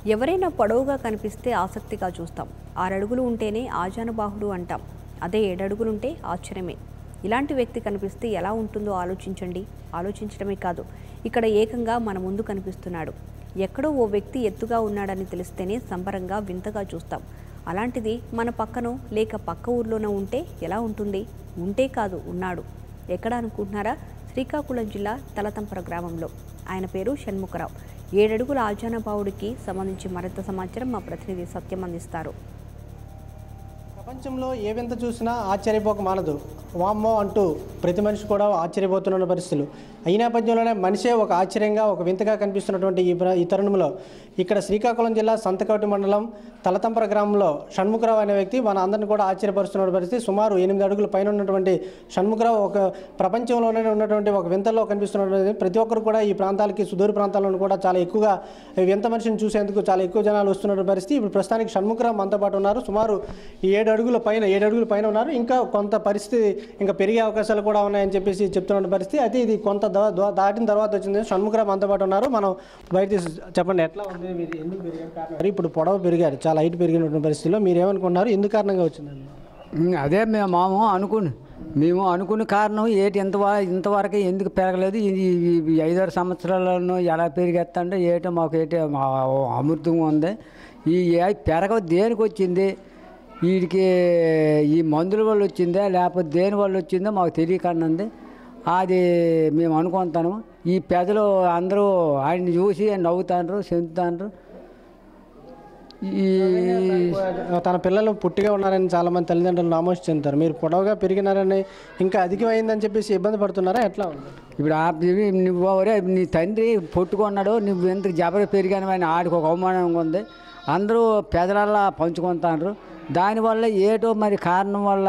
ఎవరైనా పొడవుగా కనిపిస్తే ఆసక్తిగా చూస్తాం. 6 అడుగులు ఉంటేనే ఆజానుబాహుడు అంటాం. అదే 7 అడుగులుంటే ఆశ్చర్యమే. ఇలాంటి వ్యక్తి కనిపిస్తే ఎలా ఉంటుందో ఆలోచించండి. ఆలోచించడమే కాదు, ఇక్కడ ఏకంగా మన ముందు కనిపిస్తున్నాడు. ఎక్కడో ఓ వ్యక్తి ఎత్తుగా ఉన్నాడని తెలిస్తేనే సంబరంగా వింతగా చూస్తాం. అలాంటిది మన పక్కనో లేక పక్క ఊర్లోనో ఉంటే ఎలా ఉంటుంది? ఉంటే కాదు, ఉన్నాడు. ఎక్కడ అనుకుంటున్నారా? శ్రీకాకుళం జిల్లా తలతంపర గ్రామంలో. ఆయన పేరు షణ్ముఖరావు. 7 అడుగుల ఆజానుబాహుడికి సంబంధించి మరింత సమాచారం మా ప్రతినిధి సత్యం అందిస్తారు. ప్రపంచంలో ఏ వింత చూసినా ఆశ్చర్యపోక మానదు. వామ్మో అంటూ ప్రతి మనిషి కూడా ఆశ్చర్యపోతున్న పరిస్థితులు. ఈ నేపథ్యంలోనే మనిషే ఒక ఆశ్చర్యంగా, ఒక వింతగా కనిపిస్తున్నటువంటి ఈ తరుణంలో ఇక్కడ శ్రీకాకుళం జిల్లా సంతకోటి మండలం తలతంపర గ్రామంలో షణ్ముఖరావు అనే వ్యక్తి మన అందరిని కూడా ఆశ్చర్యపరుస్తున్న పరిస్థితి. సుమారు 8 అడుగుల పైన ఉన్నటువంటి షణ్ముఖరావు ఒక ప్రపంచంలోనే ఉన్నటువంటి ఒక వింతలో కనిపిస్తున్నటువంటి ప్రతి ఒక్కరు కూడా ఈ ప్రాంతాలకి, సుదూర ప్రాంతాలను కూడా చాలా ఎక్కువగా వింత మనిషిని చూసేందుకు చాలా ఎక్కువ జనాలు వస్తున్న పరిస్థితి. ఇప్పుడు ప్రస్తుతానికి షణ్ముఖరావు మనతో పాటు ఉన్నారు. సుమారు 7 అడుగుల పైన ఉన్నారు. ఇంకా కొంత పరిస్థితి ఇంకా పెరిగే అవకాశాలు కూడా ఉన్నాయని చెప్పేసి చెప్తున్న పరిస్థితి. అయితే ఇది కొంత దాటిన తర్వాత వచ్చింది. షణ్ముఖరావు మనతో పాటు ఉన్నారు. మనం బయట చెప్పండి, ఎట్లా ఉంది, మీరు ఎందుకు పెరిగారు? ఇప్పుడు పొడవు పెరిగారు, చాలా హైట్ పెరిగినటువంటి పరిస్థితిలో మీరు ఏమనుకున్నారు, ఎందుకు కారణంగా వచ్చిందండి? అదే మేము అనుకున్న కారణం ఏంటి, ఇంతవరకు ఎందుకు పెరగలేదు, ఈ 5-6 సంవత్సరాలను ఎలా పెరిగేస్తాంటే ఏటో మాకు అమృతంగా ఉంది. ఈ పెరగ దేనికి వచ్చింది, వీడికి ఈ మందుల వల్ల వచ్చిందా లేకపోతే దేని వల్ల వచ్చిందో మాకు తెలియకనంది. అది మేము అనుకుంటాను. ఈ పెద్దలు అందరూ ఆయన్ని చూసి నవ్వుతాండ్రు, చెందుతాండ్రు. తన పిల్లలు పుట్టిగా ఉన్నారని చాలామంది తల్లిదండ్రులు నామోషి చెందుతారు. మీరు పొడవుగా పెరిగినారని, ఇంకా అధికమైందని చెప్పేసి ఇబ్బంది పడుతున్నారా, ఎట్లా ఉంది? ఇప్పుడు నువ్వు నీ తండ్రి పొట్టుకున్నాడు, నువ్వు ఎంత జబరి పెరిగాను అని ఆడికి ఒక అవమానంగా ఉంది. అందరూ పెదలల్లా పంచుకుంటారు. దానివల్ల ఏటో మరి కారణం వల్ల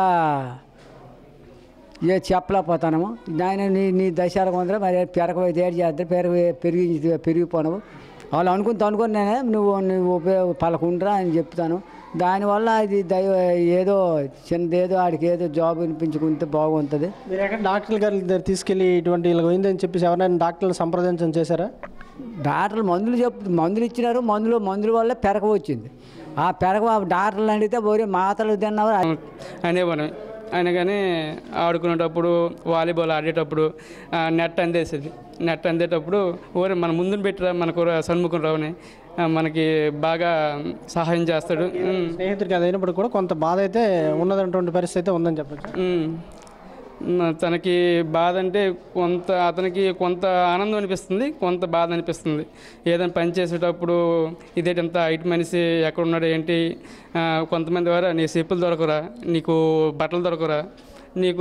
చెప్పలేకపోతాము. దాని నీ దశలకు ఉందరా మరి పెరగపోతే ఏడు చేస్తారు, పెరిగిపోనవు వాళ్ళు అనుకుని నేనే నువ్వు పలకుండ్రా అని చెప్తాను. దానివల్ల అది ఏదో చిన్నదేదో ఆడికి ఏదో జాబ్ వినిపించుకుంటే బాగుంటుంది. మీరు ఎక్కడ డాక్టర్ గారి దగ్గర తీసుకెళ్ళి ఇటువంటి ఇలా పోయిందని చెప్పేసి ఎవరైనా డాక్టర్లు సంప్రదించడం చేశారా? డాక్టర్లు మందులు ఇచ్చినారు. మందుల వల్ల పెరగ వచ్చింది. ఆ పెరగ డాక్టర్లు అడిగితే పోయి మాతలు తిన్నారు అనేవారు. ఆయన కానీ ఆడుకునేటప్పుడు, వాలీబాల్ ఆడేటప్పుడు నెట్ అందేటప్పుడు ఓరే మన ముందుని పెట్టిరా మనకు షణ్ముఖరావుని మనకి బాగా సహాయం చేస్తాడు. స్నేహితుడికి అది అయినప్పుడు కూడా కొంత బాధ అయితే ఉన్నటువంటి పరిస్థితి అయితే ఉందని చెప్పచ్చు. తనకి బాధ అంటే అతనికి కొంత ఆనందం అనిపిస్తుంది, కొంత బాధ అనిపిస్తుంది. ఏదైనా పని చేసేటప్పుడు ఇదేంత హైట్ మనిషి ఎక్కడున్నాడు ఏంటి, కొంతమంది వారా నీ చెప్పులు దొరకరా, నీకు బట్టలు దొరకరా, నీకు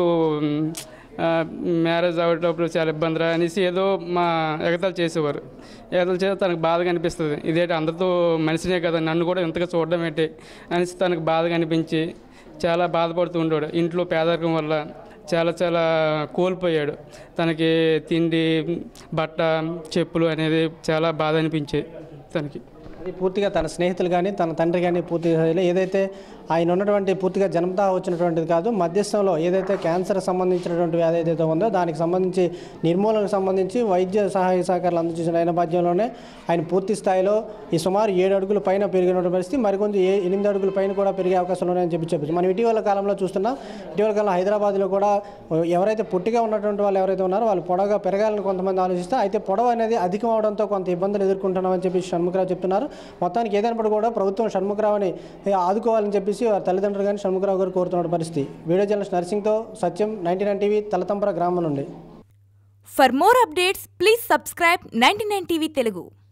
మ్యారేజ్ అయ్యేటప్పుడు చాలా ఇబ్బందిరా అనేసి ఏదో ఎగతాలు చేసేవారు. ఎగతాలు చేస్తే తనకు బాధగా అనిపిస్తుంది. ఇదేంటి అందరితో మనిషినే కదా, నన్ను కూడా ఇంతగా చూడడం ఏంటి అనేసి తనకు బాధగా అనిపించి చాలా బాధపడుతూ ఉండేవాడు. ఇంట్లో పేదరికం వల్ల చాలా కోల్పోయాడు. తనకి తిండి, బట్ట, చెప్పులు అనేది చాలా బాధ అనిపించాయి తనకి. అది పూర్తిగా తన స్నేహితులు కానీ తన తండ్రి కానీ పూర్తిగా ఏదైతే ఆయన ఉన్నటువంటి పూర్తిగా జన్మతా వచ్చినటువంటిది కాదు, మధ్యస్థంలో ఏదైతే క్యాన్సర్ సంబంధించినటువంటి వ్యాధి ఏదైతే ఉందో దానికి సంబంధించి నిర్మూలనకు సంబంధించి వైద్య సహాయ సహకారాలు అందజేసిన నేపథ్యంలోనే ఆయన పూర్తి స్థాయిలో ఈ సుమారు 7 అడుగుల పైన పెరిగినటువంటి పరిస్థితి, మరికొంచెం 8 అడుగుల పైన కూడా పెరిగే అవకాశాలు ఉన్నాయని చెప్పచ్చు. మనం ఇటీవల కాలంలో చూస్తున్నాం. ఇటీవల కాలంలో హైదరాబాద్లో కూడా ఎవరైతే పొట్టిగా ఉన్నటువంటి వాళ్ళు ఎవరైతే ఉన్నారో వాళ్ళు పొడవుగా పెరగాలని కొంతమంది ఆలోచిస్తే, అయితే పొడవు అనేది అధికం అవడంతో కొంత ఇబ్బందులు ఎదుర్కొంటున్నామని చెప్పి షణ్ముఖరావు చెప్తున్నారు. మొత్తానికి ఏదైనప్పుడు కూడా ప్రభుత్వం షణ్ముఖరావుని ఆదుకోవాలని చెప్పేసి వారి తల్లిదండ్రులు కానీ షణ్ముఖరావు గారు కోరుతున్న పరిస్థితి. వీడియో జర్నలిస్ట్ నర్సింగ్తో సత్యం, 99 టీవీ, తలతంపర గ్రామం నుండి. For more updates, please subscribe 99 TV Telugu.